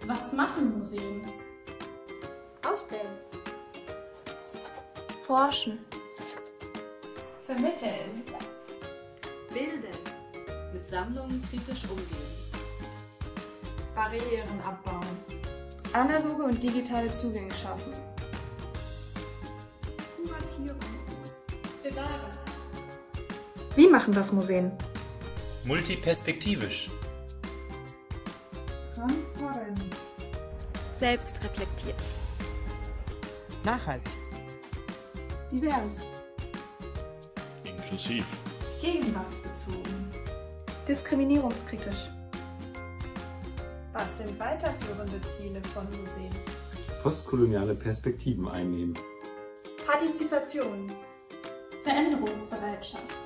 Was machen Museen? Ausstellen. Forschen. Vermitteln. Bilden. Mit Sammlungen kritisch umgehen. Barrieren abbauen. Analoge und digitale Zugänge schaffen. Kuratieren. Bewahren. Wie machen das Museen? Multiperspektivisch. Transparent. Selbstreflektiert. Nachhaltig. Divers. Inklusiv. Gegenwartsbezogen. Diskriminierungskritisch. Was sind weiterführende Ziele von Museen? Postkoloniale Perspektiven einnehmen. Partizipation. Veränderungsbereitschaft.